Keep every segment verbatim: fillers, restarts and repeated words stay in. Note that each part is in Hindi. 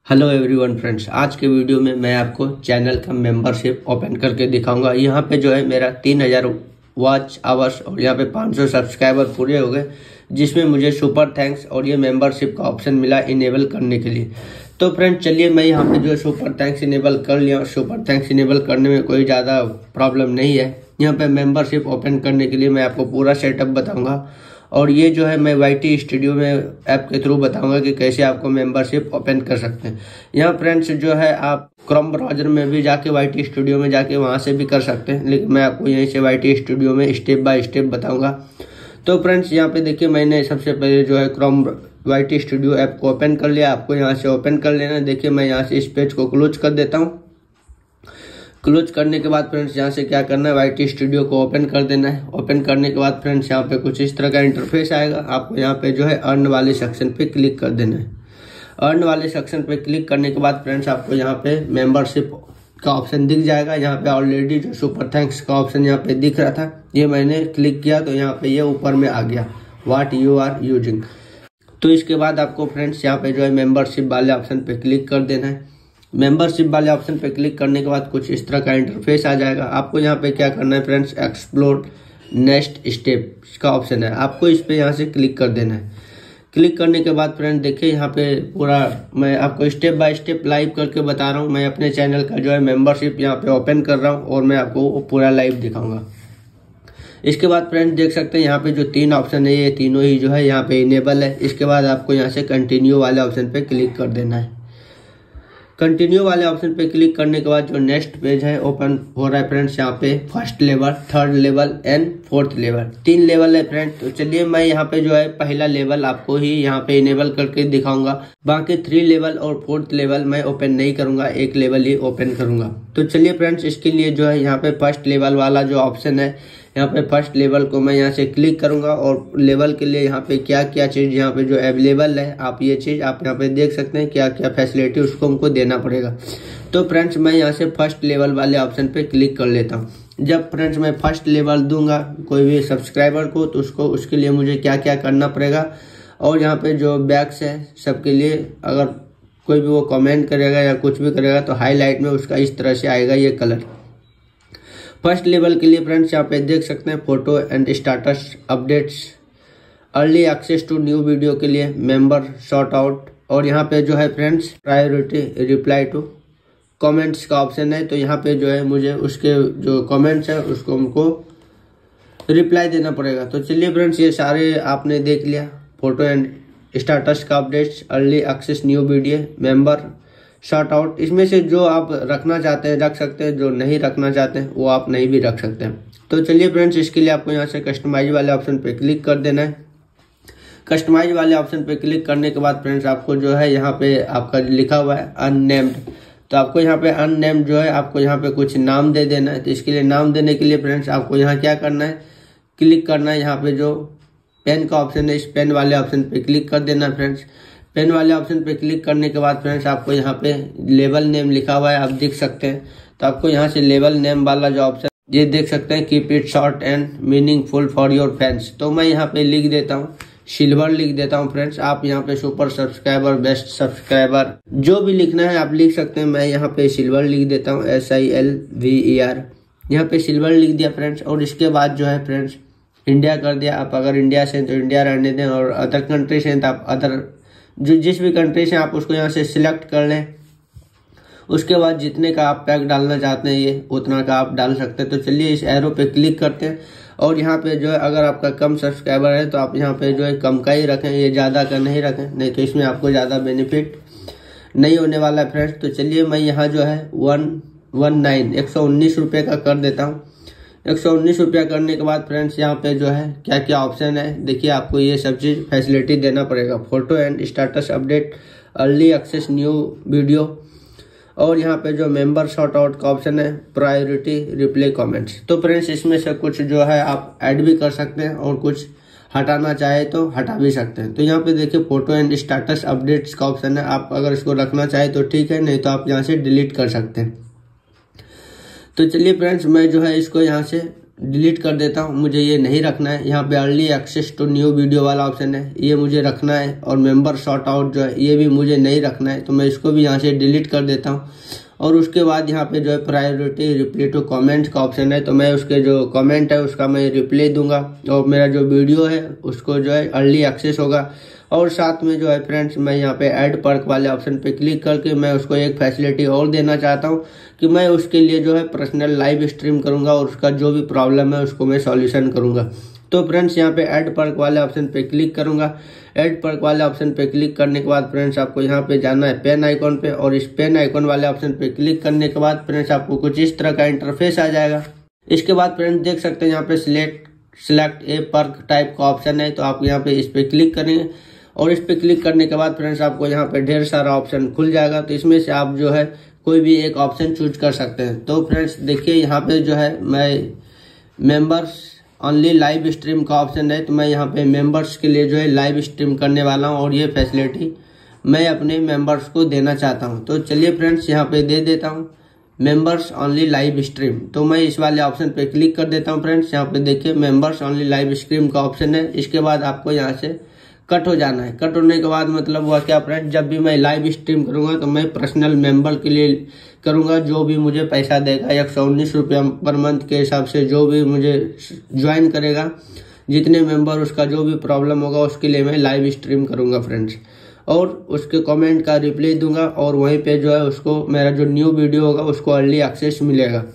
हेलो एवरीवन फ्रेंड्स, आज के वीडियो में मैं आपको चैनल का मेंबरशिप ओपन करके दिखाऊंगा। यहाँ पे जो है मेरा तीन हज़ार वॉच आवर्स और यहाँ पे पाँच सौ सब्सक्राइबर पूरे हो गए, जिसमें मुझे सुपर थैंक्स और ये मेंबरशिप का ऑप्शन मिला इनेबल करने के लिए। तो फ्रेंड चलिए, मैं यहाँ पे जो है सुपर थैंक्स इनेबल कर लिया। सुपर थैंक्स इनेबल करने में कोई ज़्यादा प्रॉब्लम नहीं है। यहाँ पे मेंबरशिप ओपन करने के लिए मैं आपको पूरा सेटअप बताऊँगा और ये जो है मैं वाई टी स्टूडियो में ऐप के थ्रू बताऊंगा कि कैसे आपको मेंबरशिप ओपन कर सकते हैं। यहाँ फ्रेंड्स जो है आप क्रोम ब्राउजर में भी जाके वाई टी स्टूडियो में जाके वहाँ से भी कर सकते हैं, लेकिन मैं आपको यहीं से वाई टी स्टूडियो में स्टेप बाय स्टेप बताऊंगा। तो फ्रेंड्स यहाँ पे देखिए, मैंने सबसे पहले जो है Chrome Y T studio app को ओपन कर लिया। आपको यहाँ से ओपन कर लेना है। देखिए मैं यहाँ से इस पेज को क्लोज कर देता हूँ। क्लोज करने के बाद फ्रेंड्स यहाँ से क्या करना है, वाई टी स्टूडियो को ओपन कर देना है। ओपन करने के बाद फ्रेंड्स यहाँ पे कुछ इस तरह का इंटरफेस आएगा। आपको यहाँ पे जो है अर्न वाले सेक्शन पे क्लिक कर देना है। अर्न वाले सेक्शन पे क्लिक करने के बाद फ्रेंड्स आपको यहाँ पे मेंबरशिप का ऑप्शन दिख जाएगा। यहाँ पे ऑलरेडी जो सुपर थैंक्स का ऑप्शन यहाँ पे दिख रहा था, ये मैंने क्लिक किया तो यहाँ पे ये ऊपर में आ गया, वाट यू आर यूजिंग। तो इसके बाद आपको फ्रेंड्स यहाँ पे जो है मेंबरशिप वाले ऑप्शन पे क्लिक कर देना है। मेंबरशिप वाले ऑप्शन पे क्लिक करने के बाद कुछ इस तरह का इंटरफेस आ जाएगा। आपको यहाँ पे क्या करना है फ्रेंड्स, एक्सप्लोर नेक्स्ट स्टेप का ऑप्शन है, आपको इस पे यहाँ से क्लिक कर देना है। क्लिक करने के बाद फ्रेंड देखिए यहाँ पे पूरा मैं आपको स्टेप बाय स्टेप लाइव करके बता रहा हूँ। मैं अपने चैनल का जो है मेंबरशिप यहाँ पे ओपन कर रहा हूँ और मैं आपको पूरा लाइव दिखाऊंगा। इसके बाद फ्रेंड्स देख सकते हैं यहाँ पे जो तीन ऑप्शन है, ये तीनों ही जो है यहाँ पे इनेबल है। इसके बाद आपको यहाँ से कंटिन्यू वाले ऑप्शन पे क्लिक कर देना है। कंटिन्यू वाले ऑप्शन पे क्लिक करने के बाद जो नेक्स्ट पेज है ओपन हो रहा है फ्रेंड्स। यहाँ पे first level, third level and fourth level, तीन लेवल है फ्रेंड्स। तो चलिए मैं यहाँ पे जो है पहला लेवल आपको ही यहाँ पे इनेबल करके दिखाऊंगा। बाकी थ्री लेवल और फोर्थ लेवल मैं ओपन नहीं करूंगा, एक लेवल ही ओपन करूंगा। तो चलिए फ्रेंड्स, इसके लिए जो है यहाँ पे फर्स्ट लेवल वाला जो ऑप्शन है, यहाँ पे फर्स्ट लेवल को मैं यहाँ से क्लिक करूंगा और लेवल के लिए यहाँ पे क्या क्या चीज यहाँ पे जो अवेलेबल है, आप ये चीज आप यहाँ पे देख सकते हैं, क्या क्या फैसिलिटी उसको हमको देना पड़ेगा। तो फ्रेंड्स मैं यहाँ से फर्स्ट लेवल वाले ऑप्शन पे क्लिक कर लेता हूँ। जब फ्रेंड्स मैं फर्स्ट लेवल दूंगा कोई भी सब्सक्राइबर को, तो उसको उसके लिए मुझे क्या क्या करना पड़ेगा, और यहाँ पे जो बैक्स है सबके लिए अगर कोई भी वो कमेंट करेगा या कुछ भी करेगा तो हाईलाइट में उसका इस तरह से आएगा ये कलर। फर्स्ट लेवल के लिए फ्रेंड्स यहाँ पे देख सकते हैं photo and status updates, early access to new video के लिए मेंबर शॉर्ट आउट, और यहाँ पे जो है friends priority reply to comments का ऑप्शन है। तो यहाँ पे जो है मुझे उसके जो कमेंट्स है उसको हमको रिप्लाई देना पड़ेगा। तो चलिए फ्रेंड्स, ये सारे आपने देख लिया, फोटो एंड स्टेटस का updates, early access new video, member shout out. इसमें से जो आप रखना चाहते हैं रख सकते हैं, जो नहीं रखना चाहते हैं वो आप नहीं भी रख सकते हैं। तो चलिए फ्रेंड्स, इसके लिए आपको यहाँ से कस्टमाइज वाले ऑप्शन पे क्लिक कर देना है। कस्टमाइज वाले ऑप्शन पे क्लिक करने के बाद फ्रेंड्स आपको जो है यहाँ पे आपका लिखा हुआ है अननेम्ड, तो आपको यहाँ पे अननेम्ड जो है आपको यहाँ पे कुछ नाम दे देना है। तो इसके लिए नाम देने के लिए फ्रेंड्स आपको यहाँ क्या करना है, क्लिक करना है। यहाँ पे जो पेन का ऑप्शन है, इस पेन वाले ऑप्शन पे क्लिक कर देना है फ्रेंड्स। पेन वाले ऑप्शन पे क्लिक करने के बाद फ्रेंड्स आपको यहाँ पे लेवल नेम लिखा हुआ है, आप देख सकते हैं। तो आपको यहाँ से लेवल नेम वाला जो ऑप्शन ये देख सकते हैं, keep it short and meaningful for your fans. तो मैं यहाँ पे लिख देता हूँ सिल्वर लिख देता हूँ फ्रेंड्स। आप यहाँ पे सुपर सब्सक्राइबर, बेस्ट सब्सक्राइबर जो भी लिखना है आप लिख सकते हैं। मैं यहाँ पे सिल्वर लिख देता हूँ, S I L V E R, यहाँ पे सिल्वर लिख दिया फ्रेंड्स। और इसके बाद जो है फ्रेंड्स इंडिया कर दिया। आप अगर इंडिया से तो इंडिया रहने दें, और अदर कंट्री से तो आप अदर जो जिस भी कंट्री से आप उसको यहाँ से सिलेक्ट कर लें। उसके बाद जितने का आप पैक डालना चाहते हैं ये उतना का आप डाल सकते हैं। तो चलिए इस एरो पे क्लिक करते हैं और यहाँ पे जो है अगर आपका कम सब्सक्राइबर है तो आप यहाँ पे जो है कम का ही रखें, ये ज़्यादा का नहीं रखें, नहीं तो इसमें आपको ज़्यादा बेनिफिट नहीं होने वाला है फ्रेंड्स। तो चलिए मैं यहाँ जो है वन वन नाइन एक सौ उन्नीस रुपये का कर देता हूँ। एक सौ उन्नीस रुपया करने के बाद फ्रेंड्स यहाँ पे जो है क्या क्या ऑप्शन है देखिए, आपको ये सब चीज़ फैसिलिटी देना पड़ेगा। Photo and status update, early access new video, और यहाँ पे जो मेंबर शॉर्ट आउट का ऑप्शन है, प्रायोरिटी रिप्लाई कमेंट्स। तो फ्रेंड्स इसमें से कुछ जो है आप ऐड भी कर सकते हैं और कुछ हटाना चाहे तो हटा भी सकते हैं। तो यहाँ पे देखिए फोटो एंड स्टेटस अपडेट्स का ऑप्शन है, आप अगर इसको रखना चाहे तो ठीक है, नहीं तो आप यहाँ से डिलीट कर सकते हैं। तो चलिए फ्रेंड्स मैं जो है इसको यहाँ से डिलीट कर देता हूँ, मुझे ये नहीं रखना है। यहाँ पे early access to new video वाला ऑप्शन है, ये मुझे रखना है। और मेंबर शॉर्ट आउट जो है ये भी मुझे नहीं रखना है, तो मैं इसको भी यहाँ से डिलीट कर देता हूँ। और उसके बाद यहाँ पे जो है प्रायोरिटी रिप्लाई टू कमेंट्स का ऑप्शन है, तो मैं उसके जो कमेंट है उसका मैं रिप्लाई दूंगा, और मेरा जो वीडियो है उसको जो है अर्ली एक्सेस होगा। और साथ में जो है फ्रेंड्स, मैं यहाँ पे ऐड पर्क वाले ऑप्शन पे क्लिक करके मैं उसको एक फैसिलिटी और देना चाहता हूँ कि मैं उसके लिए जो है पर्सनल लाइव स्ट्रीम करूँगा, और उसका जो भी प्रॉब्लम है उसको मैं सॉल्यूशन करूँगा। तो फ्रेंड्स, यहाँ पे ऐड पर्क वाले ऑप्शन पे क्लिक करूंगा। ऐड पर्क वाले ऑप्शन पे क्लिक करने के बाद फ्रेंड्स, आपको यहाँ पे जाना है पेन आइकॉन पे, और इस पेन आइकॉन वाले ऑप्शन पे क्लिक करने के बाद फ्रेंड्स, आपको कुछ इस तरह का इंटरफेस आ जाएगा। इसके बाद फ्रेंड्स देख सकते हैं यहाँ पे select select a perk type का ऑप्शन है, तो आप यहाँ पे इस पे क्लिक करेंगे। और इस पे क्लिक करने के बाद फ्रेंड्स, आपको यहाँ पे ढेर सारा ऑप्शन खुल जाएगा, तो इसमें से आप जो है कोई भी एक ऑप्शन चूज कर सकते हैं। तो फ्रेंड्स देखिए, यहाँ पे जो है मैं मेंबर्स ओनली लाइव स्ट्रीम का ऑप्शन है, तो मैं यहाँ पे मेंबर्स के लिए जो है लाइव स्ट्रीम करने वाला हूँ, और ये फैसिलिटी मैं अपने मेंबर्स को देना चाहता हूँ। तो चलिए फ्रेंड्स, यहाँ पे दे देता हूँ मेंबर्स ओनली लाइव स्ट्रीम। तो मैं इस वाले ऑप्शन पे क्लिक कर देता हूँ फ्रेंड्स। यहाँ पे देखिए मेंबर्स ओनली लाइव स्ट्रीम का ऑप्शन है। इसके बाद आपको यहाँ से कट हो जाना है। कट होने के बाद मतलब हुआ क्या फ्रेंड्स, जब भी मैं लाइव स्ट्रीम करूंगा तो मैं पर्सनल मेंबर के लिए करूंगा, जो भी मुझे पैसा देगा एक सौ उन्नीस रुपया पर मंथ के हिसाब से, जो भी मुझे ज्वाइन करेगा, जितने मेंबर उसका जो भी प्रॉब्लम होगा उसके लिए मैं लाइव स्ट्रीम करूंगा फ्रेंड्स। और उसके कमेंट का रिप्लाई दूंगा, और वहीं पे जो है उसको मेरा जो न्यू वीडियो होगा उसको अर्ली एक्सेस मिलेगा।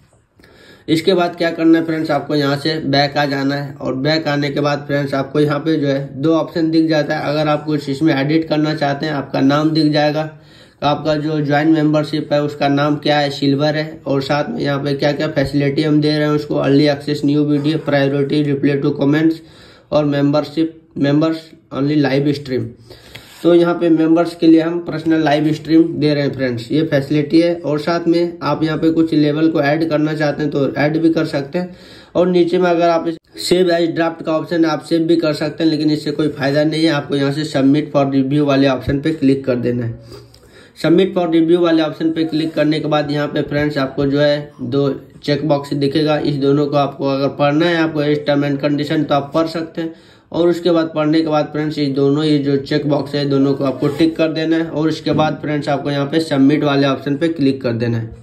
इसके बाद क्या करना है फ्रेंड्स, आपको यहाँ से बैक आ जाना है। और बैक आने के बाद फ्रेंड्स, आपको यहाँ पे जो है दो ऑप्शन दिख जाता है। अगर आप कुछ इसमें एडिट करना चाहते हैं, आपका नाम दिख जाएगा, आपका जो ज्वाइन मेंबरशिप है उसका नाम क्या है, सिल्वर है, और साथ में यहाँ पे क्या क्या फैसिलिटी हम दे रहे हैं उसको, early access new video, priority reply to comments, और membership members only live stream. तो यहाँ पे मेंबर्स के लिए हम पर्सनल लाइव स्ट्रीम दे रहे हैं फ्रेंड्स, ये फैसिलिटी है। और साथ में आप यहाँ पे कुछ लेवल को ऐड करना चाहते हैं तो ऐड भी कर सकते हैं। और नीचे में अगर आप सेव एज ड्राफ्ट का ऑप्शन है, आप सेव भी कर सकते हैं, लेकिन इससे कोई फायदा नहीं है। आपको यहाँ से सबमिट फॉर रिव्यू वाले ऑप्शन पे क्लिक कर देना है। सबमिट फॉर रिव्यू वाले ऑप्शन पे क्लिक करने के बाद यहाँ पे फ्रेंड्स, आपको जो है दो चेक बॉक्स दिखेगा। इस दोनों को आपको अगर पढ़ना है, आपको इस टर्म एंड कंडीशन, तो आप पढ़ सकते हैं। और उसके बाद पढ़ने के बाद फ्रेंड्स, ये दोनों ये जो चेक बॉक्स है दोनों को आपको टिक कर देना है। और उसके बाद फ्रेंड्स, आपको यहाँ पे सबमिट वाले ऑप्शन पे क्लिक कर देना है।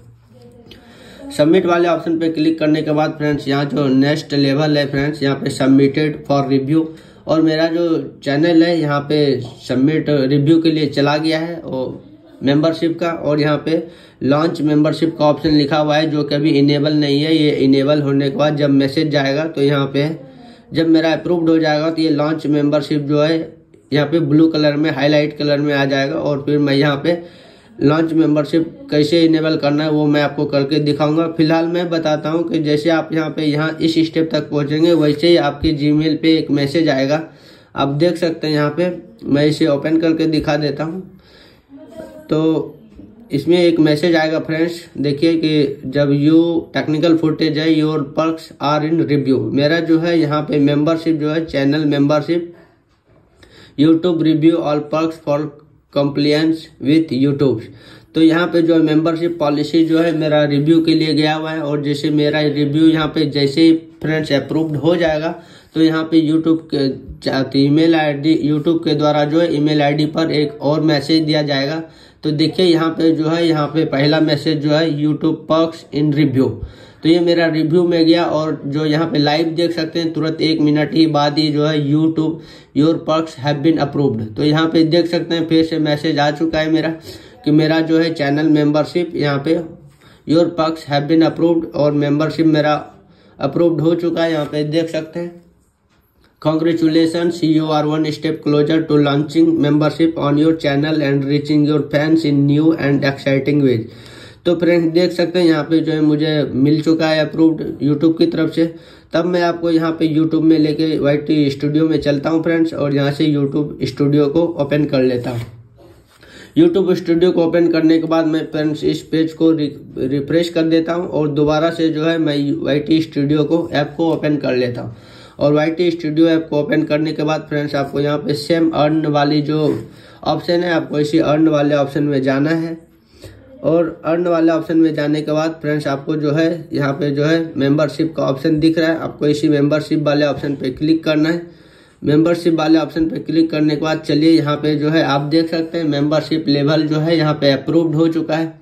सबमिट वाले ऑप्शन पे क्लिक करने के बाद फ्रेंड्स, यहाँ जो नेक्स्ट लेवल है फ्रेंड्स, यहाँ पे सबमिटेड फॉर रिव्यू, और मेरा जो चैनल है यहाँ पे सबमिट रिव्यू के लिए चला गया है और मेंबरशिप का। और यहाँ पे लॉन्च मेंबरशिप का ऑप्शन लिखा हुआ है, जो कि अभी इनेबल नहीं है। ये इनेबल होने के बाद जब मैसेज जाएगा तो यहाँ पे जब मेरा अप्रूव्ड हो जाएगा तो ये लॉन्च मेंबरशिप जो है यहाँ पे ब्लू कलर में हाईलाइट कलर में आ जाएगा। और फिर मैं यहाँ पे लॉन्च मेंबरशिप कैसे इनेबल करना है वो मैं आपको करके दिखाऊंगा। फिलहाल मैं बताता हूँ कि जैसे आप यहाँ पे यहाँ इस स्टेप तक पहुंचेंगे, वैसे ही आपके जीमेल पे एक मैसेज आएगा। आप देख सकते हैं यहाँ पे, मैं इसे ओपन करके दिखा देता हूँ। तो इसमें एक मैसेज आएगा फ्रेंड्स, देखिए कि जब यू टेक्निकल फुटेज है, your perks are in review. मेरा जो है यहाँ पे मेंबरशिप जो है channel membership, YouTube review, all perks for compliance with YouTube. तो यहाँ पे जो है मेंबरशिप पॉलिसी जो है मेरा रिव्यू के लिए गया हुआ है। और जैसे मेरा रिव्यू यहाँ पे जैसे ही फ्रेंड्स अप्रूव्ड हो जाएगा तो यहाँ पे यूट्यूब के ईमेल आईडी यूट्यूब के द्वारा जो है ईमेल आईडी पर एक और मैसेज दिया जाएगा। तो देखिए यहाँ पे जो है यहाँ पे पहला मैसेज जो है यूट्यूब पर्क्स इन रिव्यू, तो ये मेरा रिव्यू में गया। और जो यहाँ पे लाइव देख सकते हैं, तुरंत एक मिनट ही बाद ही जो है YouTube your perks have been approved. तो यहाँ पे देख सकते हैं फिर से मैसेज आ चुका है मेरा कि मेरा जो है चैनल मेंबरशिप यहाँ पे your perks have been approved, और मेंबरशिप मेरा अप्रूव्ड हो चुका है। यहाँ पे देख सकते हैं, Congratulations, you are one step closer to launching membership on your channel and reaching your fans in new and exciting ways। तो फ्रेंड्स देख सकते हैं यहाँ पे जो है मुझे मिल चुका है अप्रूव्ड यूट्यूब की तरफ से। तब मैं आपको यहाँ पे यूट्यूब में लेके वाईटी स्टूडियो में चलता हूँ फ्रेंड्स, और यहाँ से यूट्यूब स्टूडियो को ओपन कर लेता हूँ। यूट्यूब स्टूडियो को ओपन करने के बाद मैं फ्रेंड्स इस पेज को रिफ्रेश कर देता हूँ, और दोबारा से जो है मैं वाईटी स्टूडियो को ऐप को ओपन कर लेता हूँ। और वाईटी स्टूडियो ऐप को ओपन करने के बाद फ्रेंड्स, आपको यहाँ पे सेम अर्न वाली जो ऑप्शन है, आपको इसी अर्न वाले ऑप्शन में जाना है। और अर्न वाले ऑप्शन में जाने के बाद फ्रेंड्स आपको जो है यहाँ पे जो है मेंबरशिप का ऑप्शन दिख रहा है। आपको इसी मेंबरशिप वाले ऑप्शन पे क्लिक करना है। मेंबरशिप वाले ऑप्शन पे क्लिक करने के बाद चलिए यहाँ पे जो है आप देख सकते हैं मेंबरशिप लेवल जो है यहाँ पे अप्रूव्ड हो चुका है।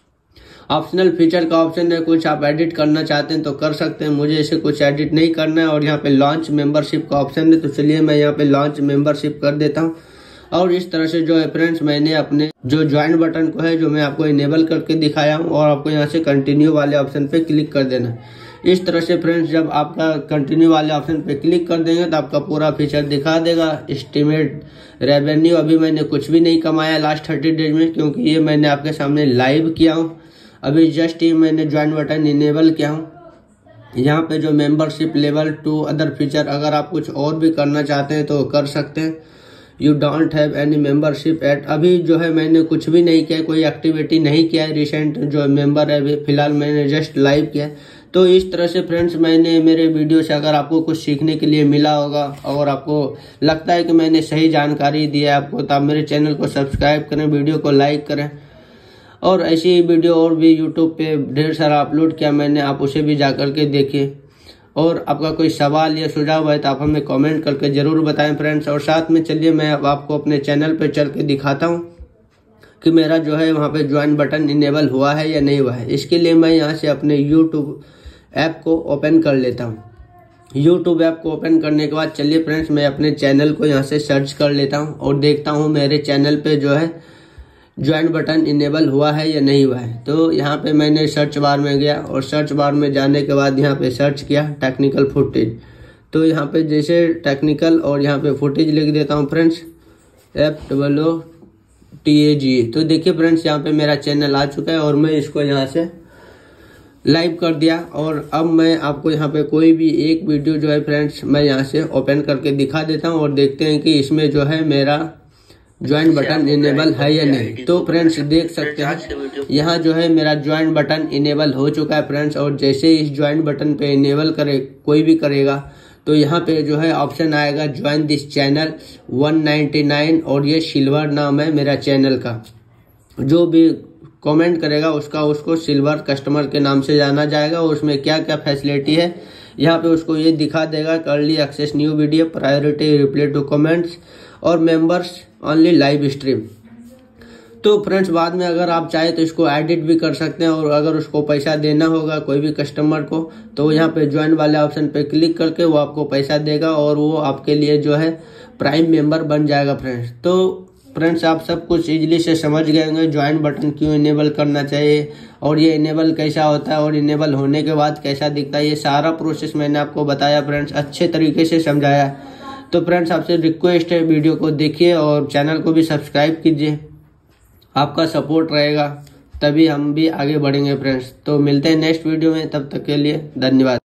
ऑप्शनल फीचर का ऑप्शन है, कुछ आप एडिट करना चाहते हैं तो कर सकते हैं। मुझे इसे कुछ एडिट नहीं करना है। और यहाँ पे लॉन्च मेंबरशिप का ऑप्शन है, तो चलिए मैं यहाँ पे लॉन्च मेंबरशिप कर देता हूँ। और इस तरह से जो है फ्रेंड्स मैंने अपने जो ज्वाइन बटन को है जो मैं आपको इनेबल करके दिखाया हूँ, और आपको यहाँ से कंटिन्यू वाले ऑप्शन पे क्लिक कर देना है। इस तरह से फ्रेंड्स जब आपका कंटिन्यू वाले ऑप्शन पे क्लिक कर देंगे तो आपका पूरा फीचर दिखा देगा। एस्टिमेट रेवेन्यू अभी मैंने कुछ भी नहीं कमाया लास्ट थर्टी डेज में, क्योंकि ये मैंने आपके सामने लाइव किया हूँ। अभी जस्ट ही मैंने ज्वाइन बटन इनेबल किया हूँ। यहाँ पे जो membership level to other feature, अगर आप कुछ और भी करना चाहते हैं तो कर सकते हैं। You don't have any membership at, अभी जो है मैंने कुछ भी नहीं किया, कोई एक्टिविटी नहीं किया है। रिसेंट जो मेंबर है अभी फिलहाल मैंने जस्ट लाइव किया है। तो इस तरह से फ्रेंड्स मैंने मेरे वीडियो से अगर आपको कुछ सीखने के लिए मिला होगा और आपको लगता है कि मैंने सही जानकारी दी है आपको, तो आप मेरे चैनल को सब्सक्राइब करें, वीडियो को लाइक करें। और ऐसी वीडियो और भी यूट्यूब पे ढेर सारा अपलोड किया मैंने, आप उसे भी जा करके देखिए। और आपका कोई सवाल या सुझाव है तो आप हमें कमेंट करके जरूर बताएं फ्रेंड्स। और साथ में चलिए मैं अब आपको अपने चैनल पे चल के दिखाता हूँ कि मेरा जो है वहाँ पे ज्वाइन बटन इनेबल हुआ है या नहीं हुआ है। इसके लिए मैं यहाँ से अपने यूट्यूब ऐप को ओपन कर लेता हूँ। यूट्यूब ऐप को ओपन करने के बाद चलिए फ्रेंड्स मैं अपने चैनल को यहाँ से सर्च कर लेता हूँ और देखता हूँ मेरे चैनल पे जो है ज्वाइन बटन इनेबल हुआ है या नहीं हुआ है। तो यहाँ पे मैंने सर्च बार में गया और सर्च बार में जाने के बाद यहाँ पे सर्च किया टेक्निकल फुटेज। तो यहाँ पे जैसे टेक्निकल और यहाँ पे फुटेज लिख देता हूँ friends, F double O T A G. तो देखिए फ्रेंड्स यहाँ पे मेरा चैनल आ चुका है और मैं इसको यहाँ से लाइव कर दिया। और अब मैं आपको यहाँ पे कोई भी एक वीडियो जो है फ्रेंड्स मैं यहाँ से ओपन करके दिखा देता हूँ और देखते हैं कि इसमें जो है मेरा ज्वाइन बटन इनेबल है या नहीं। तो फ्रेंड्स देख सकते हैं यहाँ जो है मेरा ज्वाइन बटन इनेबल हो चुका है फ्रेंड्स। और जैसे इस ज्वाइन बटन पे इनेबल करे कोई भी करेगा तो यहाँ पे जो है ऑप्शन आएगा join this channel one ninety nine, और ये सिल्वर नाम है मेरा चैनल का। जो भी कमेंट करेगा उसका उसको सिल्वर कस्टमर के नाम से जाना जाएगा। और उसमें क्या क्या फैसिलिटी है यहाँ पे उसको ये दिखा देगा, early access new video, priority reply to comments और मेंबर्स ओनली लाइव स्ट्रीम। तो फ्रेंड्स बाद में अगर आप चाहे तो इसको एडिट भी कर सकते हैं। और अगर उसको पैसा देना होगा कोई भी कस्टमर को तो यहाँ पे ज्वाइन वाले ऑप्शन पे क्लिक करके वो आपको पैसा देगा और वो आपके लिए जो है प्राइम मेंबर बन जाएगा फ्रेंड्स। तो फ्रेंड्स आप सब कुछ इजीली से समझ गए होंगे ज्वाइन बटन क्यों इनेबल करना चाहिए और ये इनेबल कैसा होता है और इनेबल होने के बाद कैसा दिखता है। ये सारा प्रोसेस मैंने आपको बताया फ्रेंड्स, अच्छे तरीके से समझाया। तो फ्रेंड्स आपसे रिक्वेस्ट है वीडियो को देखिए और चैनल को भी सब्सक्राइब कीजिए। आपका सपोर्ट रहेगा तभी हम भी आगे बढ़ेंगे फ्रेंड्स। तो मिलते हैं नेक्स्ट वीडियो में, तब तक के लिए धन्यवाद।